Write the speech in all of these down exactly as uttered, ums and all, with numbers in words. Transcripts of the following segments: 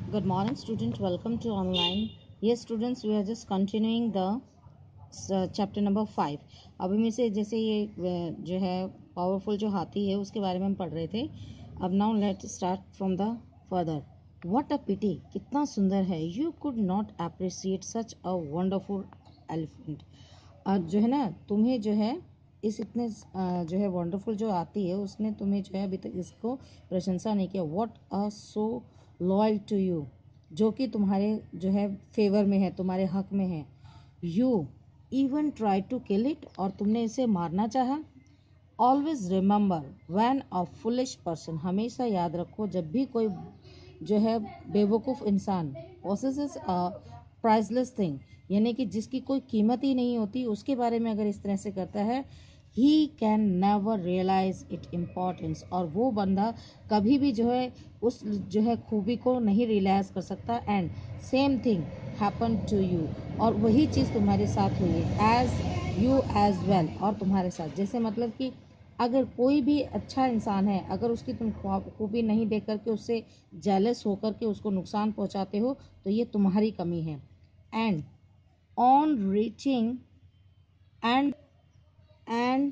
Good morning, student. Welcome to online. Yes, students, we are just continuing the uh, chapter number five. अभी में से जैसे ये uh, जो है पावरफुल जो हाथी है उसके बारे में हम पढ़ रहे थे. अब now let's start from the further. What a pity, कितना सुंदर है. You could not appreciate such a wonderful elephant. और जो है ना, तुम्हें जो है इस इतने uh, जो है वंडरफुल जो आती है उसने तुम्हें जो है अभी तक इसको प्रशंसा नहीं किया. What a so loyal to you, जो कि तुम्हारे जो है फेवर में है, तुम्हारे हक में है. You even try to kill it, और तुमने इसे मारना चाहा. Always remember when a foolish person, हमेशा याद रखो जब भी कोई जो है बेवकूफ़ इंसान पोसेसेस अ प्राइसलेस थिंग, यानी कि जिसकी कोई कीमत ही नहीं होती, उसके बारे में अगर इस तरह से करता है, he can never realize it importance, और वो बंदा कभी भी जो है उस जो है खूबी को नहीं रियलाइज कर सकता. And same thing happen to you, और वही चीज़ तुम्हारे साथ हुई है. एज यू एज वेल, और तुम्हारे साथ जैसे, मतलब कि अगर कोई भी अच्छा इंसान है, अगर उसकी तुम खूबी नहीं देख करके उससे जेलस होकर के उसको नुकसान पहुंचाते हो, तो ये तुम्हारी कमी है. And on reaching and and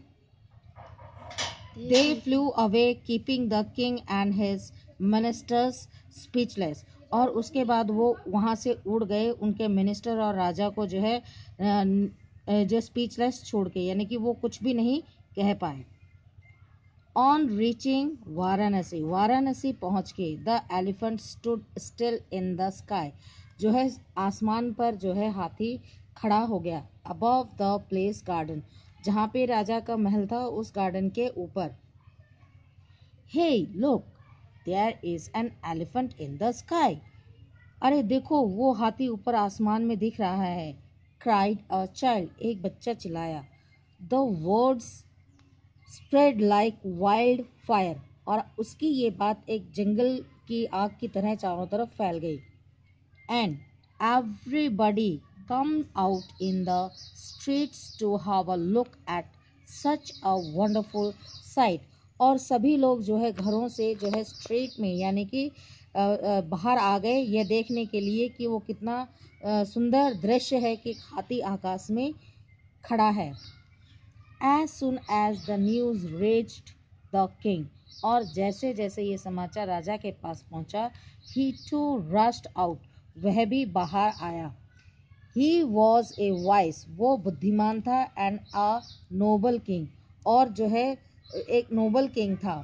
they flew away keeping the king and his ministers speechless. और उसके बाद वो वहाँ से उड़ गए, उनके मिनिस्टर और राजा को जो है जो स्पीचलेस छोड़ के, यानी कि वो कुछ भी नहीं कह पाए. ऑन रीचिंग वाराणसी, वाराणसी पहुँच के the elephant stood still in the sky, जो है आसमान पर जो है हाथी खड़ा हो गया. अबव द प्लेस गार्डन, जहाँ पे राजा का महल था उस गार्डन के ऊपर. Hey look, there is an elephant in the sky, अरे देखो वो हाथी ऊपर आसमान में दिख रहा है. क्राइड अ चाइल्ड, एक बच्चा चिल्लाया. The words spread like wild fire, और उसकी ये बात एक जंगल की आग की तरह चारों तरफ फैल गई. And everybody come out in the streets to have a look at such a wonderful sight, और सभी लोग जो है घरों से जो है स्ट्रीट में, यानी कि बाहर आ गए यह देखने के लिए कि वो कितना सुंदर दृश्य है कि हाथी आकाश में खड़ा है. As soon as the news reached the king, और जैसे जैसे ये समाचार राजा के पास पहुंचा, he too rushed out, वह भी बाहर आया. He was a wise, वो बुद्धिमान था. and a noble king, और जो है एक नोबल किंग था.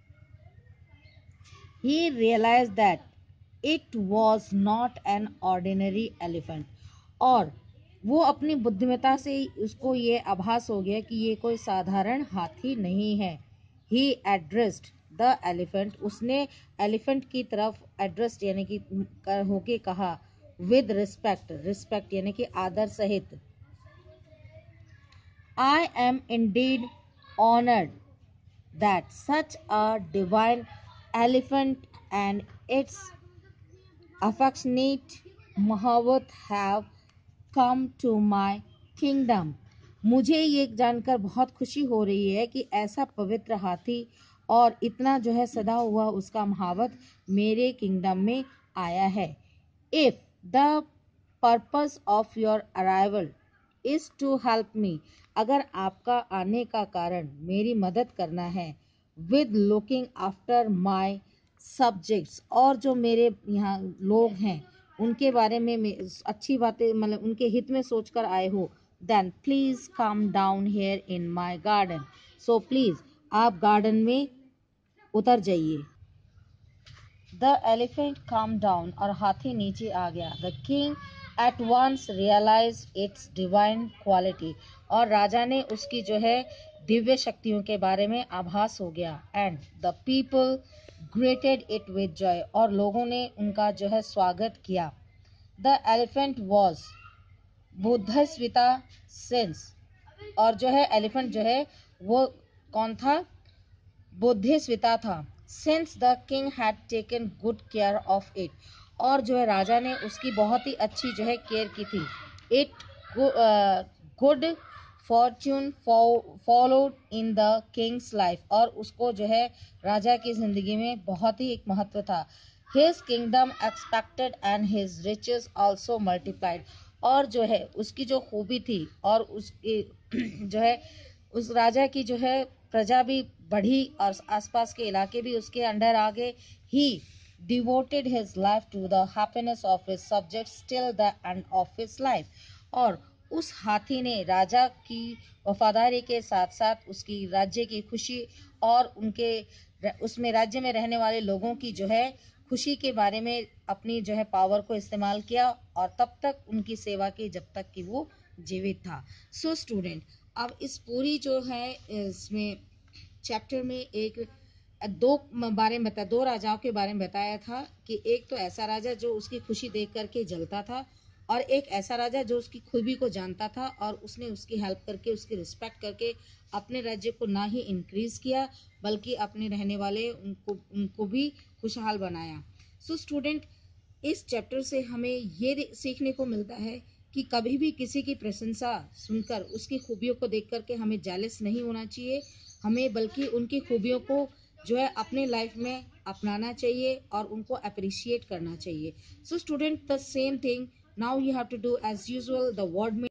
He realized that it was not an ordinary elephant, और वो अपनी बुद्धिमत्ता से उसको ये आभास हो गया कि ये कोई साधारण हाथी नहीं है. He addressed the elephant, उसने एलिफेंट की तरफ एड्रेस्ड यानी कि होके कहा. with respect, respect यानी कि आदर सहित. I am indeed honored that such a divine elephant and its affectionate Mahavat have come to my kingdom. मुझे ये जानकर बहुत खुशी हो रही है कि ऐसा पवित्र हाथी और इतना जो है सदा हुआ उसका महावत मेरे किंगडम में आया है. If the purpose of your arrival is to help me, अगर आपका आने का कारण मेरी मदद करना है. with looking after my subjects, और जो मेरे यहाँ लोग हैं उनके बारे में अच्छी बातें, मतलब उनके हित में सोचकर आए हो, then please come down here in my garden. so please आप गार्डन में उतर जाइए. The elephant calmed down, और हाथी नीचे आ गया. The king at once realized its divine quality, और राजा ने उसकी जो है दिव्य शक्तियों के बारे में आभास हो गया. And the people greeted it with joy, और लोगों ने उनका जो है स्वागत किया. The elephant was बुद्धस्विता since, और जो है एलिफेंट जो है वो कौन था, बुद्धिस्विता था. since the king had taken good care of it, और जो है राजा ने उसकी बहुत ही अच्छी जो है केयर की थी. it good fortune followed in the king's life, और उसको जो है राजा की जिंदगी में बहुत ही एक महत्व था. His kingdom expected and his riches also multiplied. और जो है उसकी जो खूबी थी और उसकी जो है उस राजा की जो है प्रजा भी बढ़ी और आसपास के इलाके भी उसके अंडर आ गए. He devoted his life to the happiness of his subjects till the end of his life. और उस हाथी ने राजा की वफादारी के साथ साथ उसकी राज्य की खुशी और उनके उसमें राज्य में रहने वाले लोगों की जो है खुशी के बारे में अपनी जो है पावर को इस्तेमाल किया और तब तक उनकी सेवा की जब तक कि वो जीवित था. सो so, स्टूडेंट, अब इस पूरी जो है इसमें चैप्टर में एक दो बारे में बताया, दो राजाओं के बारे में बताया था कि एक तो ऐसा राजा जो उसकी खुशी देख करके जलता था और एक ऐसा राजा जो उसकी खूबी को जानता था और उसने उसकी हेल्प करके उसकी रिस्पेक्ट करके अपने राज्य को ना ही इंक्रीज किया बल्कि अपने रहने वाले उनको उनको भी खुशहाल बनाया. सो so, स्टूडेंट, इस चैप्टर से हमें ये सीखने को मिलता है कि कभी भी किसी की प्रशंसा सुनकर उसकी खूबियों को देख करके हमें जेलस नहीं होना चाहिए, हमें बल्कि उनकी खूबियों को जो है अपने लाइफ में अपनाना चाहिए और उनको अप्रिशिएट करना चाहिए. So student, the same thing now you have to do as usual the word